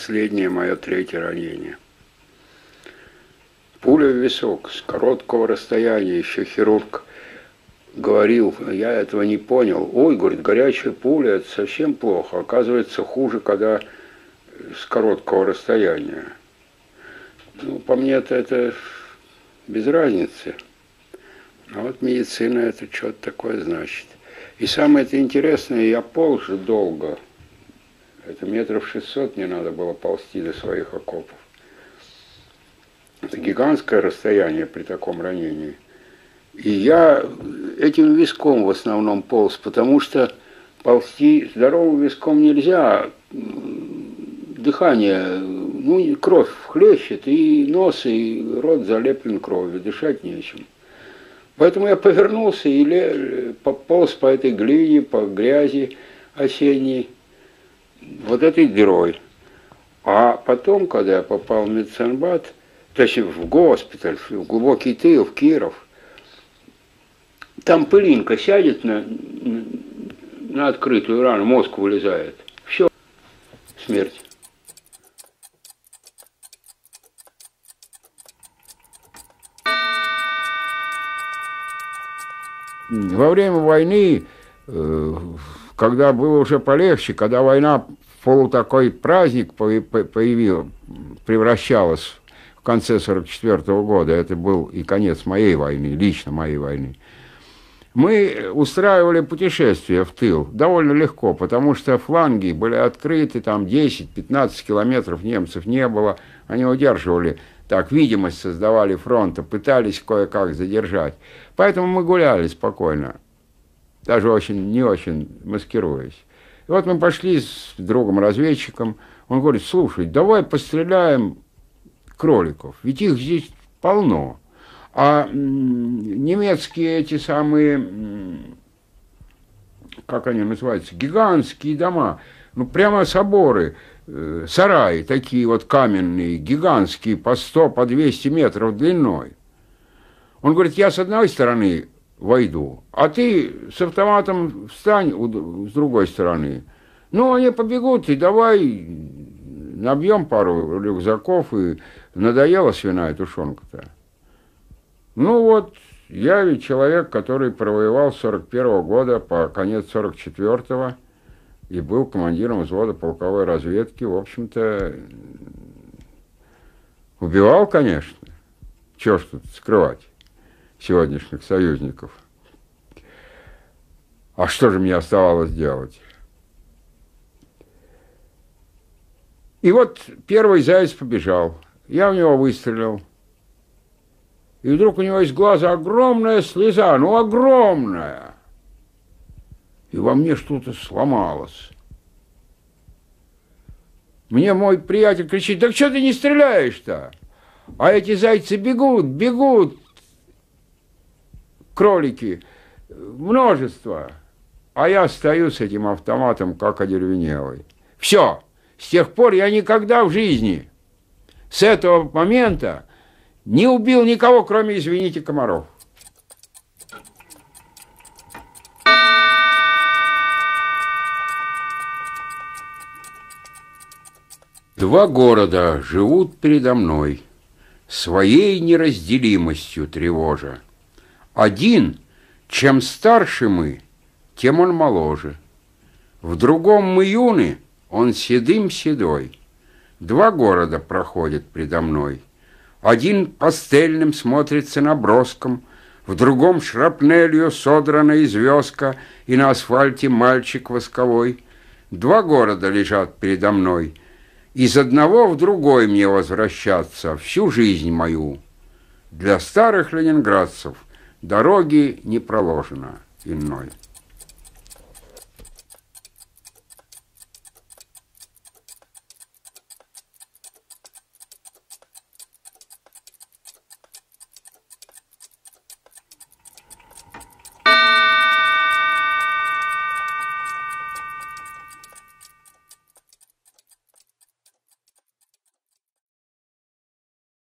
последнее мое третье ранение. Пуля в висок с короткого расстояния, еще хирург говорил, я этого не понял. Ой, говорит, горячая пуля, это совсем плохо. Оказывается, хуже, когда с короткого расстояния. Ну, по мне-то это без разницы. А вот медицина это что-то такое значит. И самое это интересное, я полз долго. Это 600 метров мне надо было ползти до своих окопов. Это гигантское расстояние при таком ранении. И я этим виском в основном полз, потому что ползти здоровым виском нельзя. Дыхание, ну, кровь хлещет, и нос, и рот залеплен кровью, дышать нечем. Поэтому я повернулся и пополз по этой глине, по грязи осенней, вот этой дырой. А потом, когда я попал в медсанбат, точнее в госпиталь, в глубокий тыл, в Киров, там пылинка сядет на открытую рану, мозг вылезает. Все, смерть. Во время войны, когда было уже полегче, когда война в полутакой праздник превращалась в конце 1944 года, это был и конец моей войны, лично моей войны, мы устраивали путешествия в тыл довольно легко, потому что фланги были открыты, там 10-15 километров немцев не было, они удерживали, так, видимость создавали фронта, пытались кое-как задержать. Поэтому мы гуляли спокойно, даже не очень маскируясь. И вот мы пошли с другом-разведчиком, он говорит, слушай, давай постреляем кроликов, ведь их здесь полно. А немецкие эти самые, как они называются, гигантские дома, ну прямо соборы, сараи такие вот каменные, гигантские, по 100, по 200 метров длиной. Он говорит, я с одной стороны войду, а ты с автоматом встань с другой стороны. Ну, они побегут, и давай набьем пару рюкзаков, и надоела свиная тушенка-то. Ну вот, я ведь человек, который провоевал с 41-го года по конец 44-го, и был командиром взвода полковой разведки, в общем-то, убивал, конечно. Чего ж тут скрывать сегодняшних союзников. А что же мне оставалось делать? И вот первый заяц побежал. Я в него выстрелил. И вдруг у него из глаза огромная слеза, ну огромная. И во мне что-то сломалось. Мне мой приятель кричит, так что ты не стреляешь-то? А эти зайцы бегут, бегут, кролики, множество. А я стою с этим автоматом, как одеревенелый. Все, с тех пор я никогда в жизни, с этого момента, не убил никого, кроме, извините, комаров. Два города живут передо мной, своей неразделимостью тревожа. Один, чем старше мы, тем он моложе. В другом мы юны, он седым-седой. Два города проходят предо мной. Один пастельным смотрится наброском, в другом шрапнелью содрана известка, и на асфальте мальчик восковой. Два города лежат передо мной. Из одного в другой мне возвращаться всю жизнь мою. Для старых ленинградцев дороги не проложено иной.